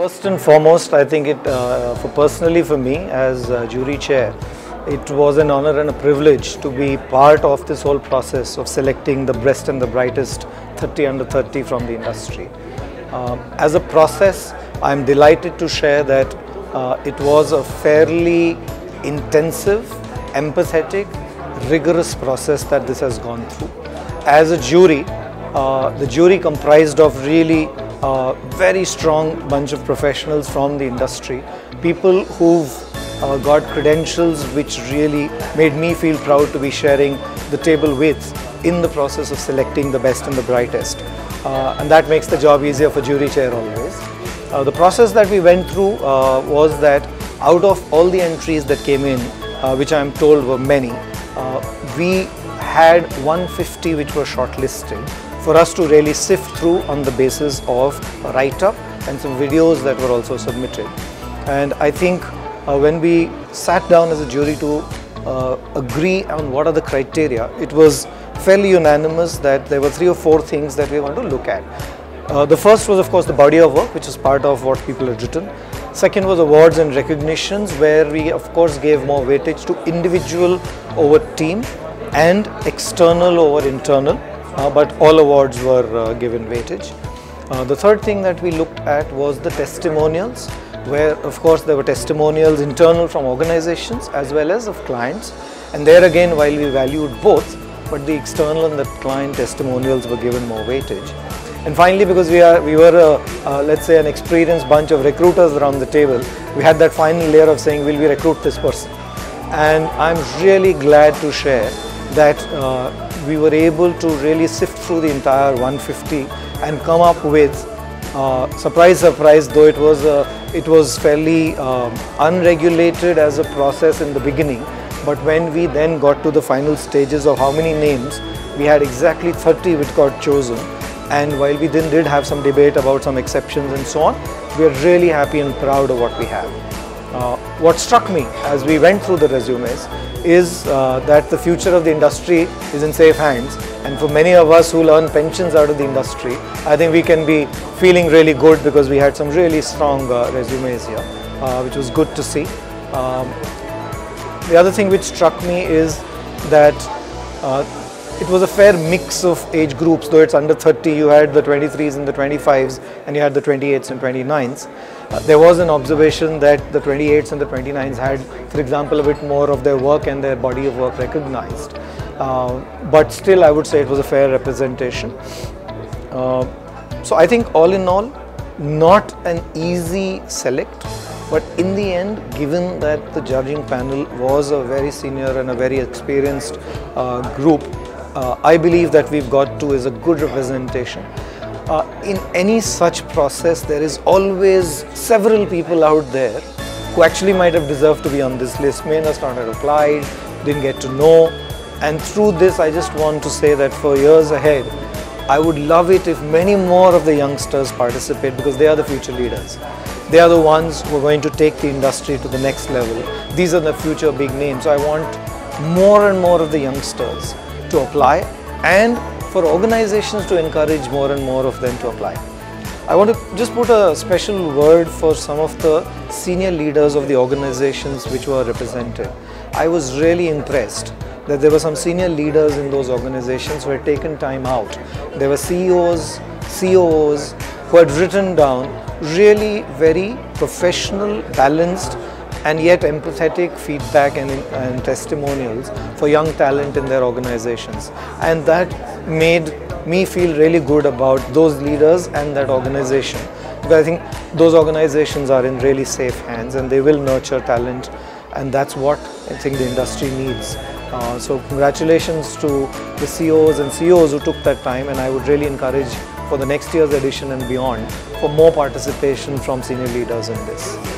First and foremost, I think personally for me as jury chair, it was an honor and a privilege to be part of this whole process of selecting the best and the brightest 30 under 30 from the industry. As a process, I'm delighted to share that it was a fairly intensive, empathetic, rigorous process that this has gone through. As a jury, the jury comprised of really very strong bunch of professionals from the industry, people who've got credentials which really made me feel proud to be sharing the table with in the process of selecting the best and the brightest. And that makes the job easier for jury chair always. The process that we went through was that out of all the entries that came in, which I'm told were many, we had 150 which were shortlisted for us to really sift through on the basis of a write-up and some videos that were also submitted. And I think when we sat down as a jury to agree on what are the criteria, it was fairly unanimous that there were 3 or 4 things that we want to look at. The first was of course the body of work, which is part of what people had written. Second was awards and recognitions, where we of course gave more weightage to individual over team and external over internal. But all awards were given weightage. The third thing that we looked at was the testimonials, where of course there were testimonials internal from organizations as well as of clients, and there again, while we valued both, but the external and the client testimonials were given more weightage. And finally, because we were let's say an experienced bunch of recruiters around the table, we had that final layer of saying, will we recruit this person? And I'm really glad to share that we were able to really sift through the entire 150 and come up with, surprise, though it was fairly unregulated as a process in the beginning, but when we then got to the final stages of how many names, we had exactly 30 which got chosen. And while we did have some debate about some exceptions and so on, we are really happy and proud of what we have. What struck me as we went through the resumes is that the future of the industry is in safe hands, and for many of us who earn pensions out of the industry, I think we can be feeling really good because we had some really strong resumes here, which was good to see. The other thing which struck me is that it was a fair mix of age groups. Though it's under 30, you had the 23s and the 25s, and you had the 28s and 29s. There was an observation that the 28s and the 29s had, for example, a bit more of their work and their body of work recognized. But still, I would say it was a fair representation. So I think all in all, not an easy select, but in the end, given that the judging panel was a very senior and a very experienced group, I believe that we've got to is a good representation. In any such process, there is always several people out there who actually might have deserved to be on this list, may not have applied, didn't get to know. And through this, I just want to say that for years ahead, I would love it if many more of the youngsters participate, because they are the future leaders. They are the ones who are going to take the industry to the next level. These are the future big names. So I want more and more of the youngsters to apply, and for organizations to encourage more and more of them to apply. I want to just put a special word for some of the senior leaders of the organizations which were represented. I was really impressed that there were some senior leaders in those organizations who had taken time out. There were CEOs, COOs who had written down really very professional, balanced, and yet empathetic feedback and testimonials for young talent in their organizations. And that made me feel really good about those leaders and that organization, because I think those organizations are in really safe hands and they will nurture talent, and that's what I think the industry needs. So congratulations to the CEOs and CEOs who took that time, and I would really encourage for the next year's edition and beyond for more participation from senior leaders in this.